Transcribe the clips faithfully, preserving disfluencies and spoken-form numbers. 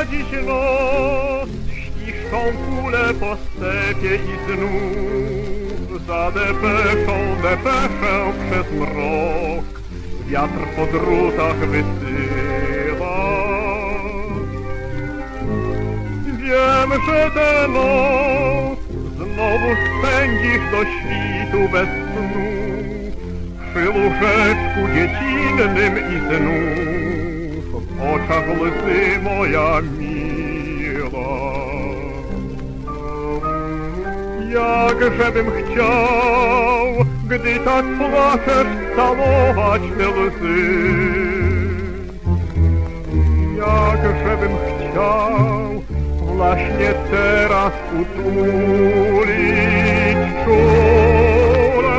dziś noc ściszczą kule po stepie i znów za depeszą depeszę przez mrok wiatr po drutach wysyła. Wiem, że tę noc znowu spędzisz do świtu bez snu przy łóżeczku dziecinnym i znów w oczach łzy moja miła. Jakżebym chciał, gdy tak płaczesz, całować te łzy. Jakżebym chciał właśnie teraz utulić czule.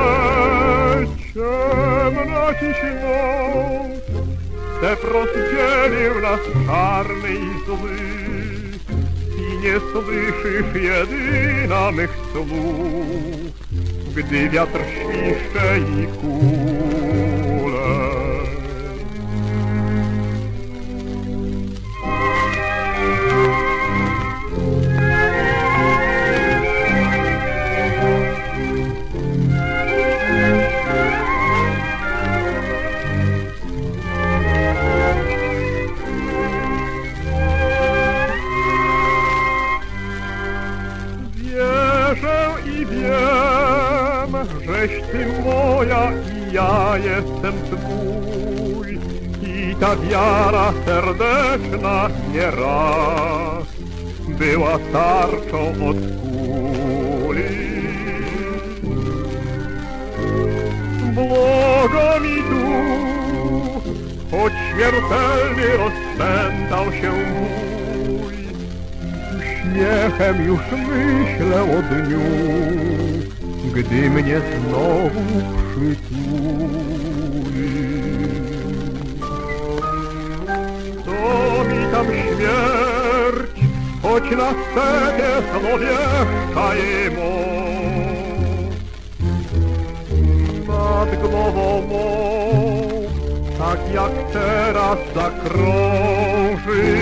Ciemna dziś noc, step rozdzielił nas czarny i zły i nie słyszysz jedyna mych słów, gdy wiatr świszcze i kule. Wierzę i wiem, żeś ty moja i ja jestem twój i ta wiara serdeczna nieraz była tarczą od kuli. Błogo mi duch, choć śmiertelnie rozpętał się mój, uśmiechem już myślę o dniu, gdy mnie znowu przytuli. Co mi tam śmierć, choć na stepie złowieszcza jej moc. Nad głową mą, tak jak teraz zakrąży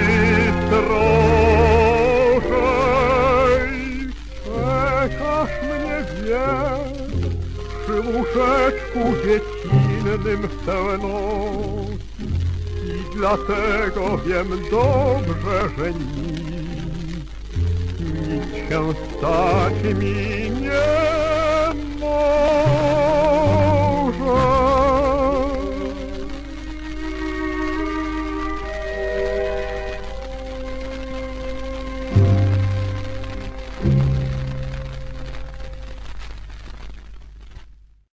strożej. Czekasz mnie, wiem, przy łóżeczku dziecinnym w tę noc i dlatego wiem dobrze, że nic, nic się stać mi nie